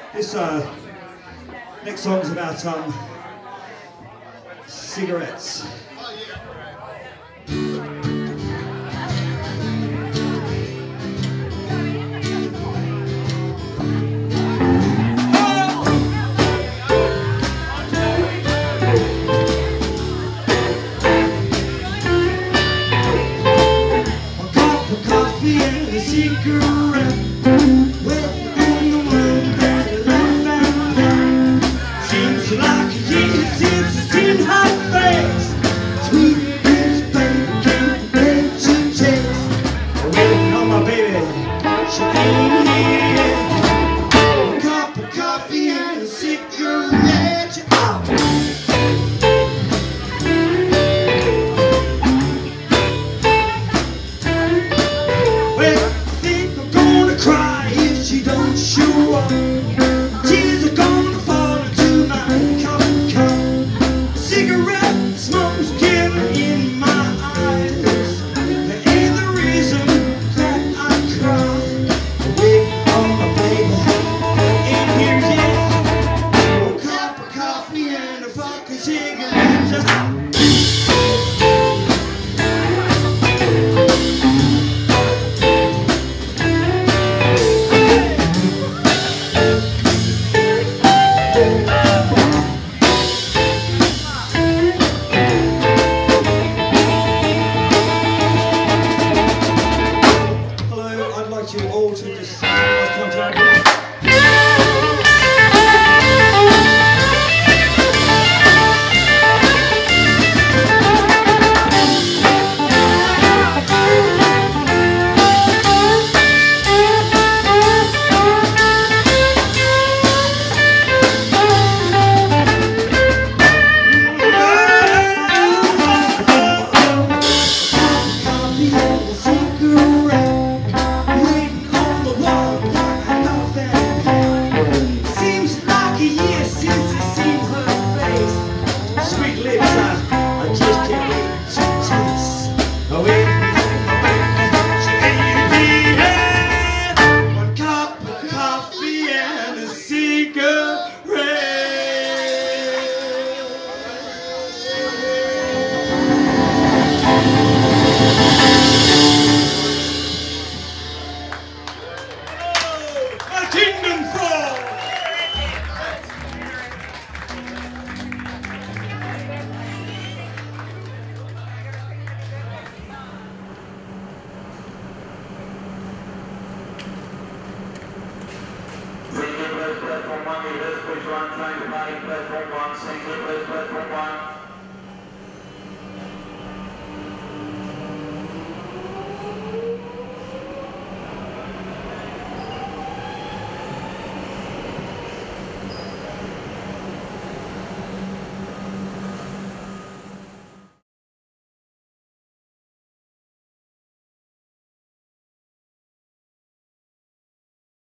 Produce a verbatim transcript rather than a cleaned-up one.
This uh, next song's about um, cigarettes. Cigarette, waiting on the one that left and down. Seems like a year since I seen her face. Sweet as bacon, bread to taste. Waiting on my baby, She ain't here. A cup of coffee and a cigarette. Oh. Show up. Tears are gonna fall into my coffee cup. Cigarette smoke's getting in my eyes. That ain't the reason that I cry. Waiting on my baby, ain't here yet. A cup of coffee and a fucking cigarette. You all to just last time to Kingdom Fall! Single place platform one, reverse push one, trying to party platform one, single place platform one.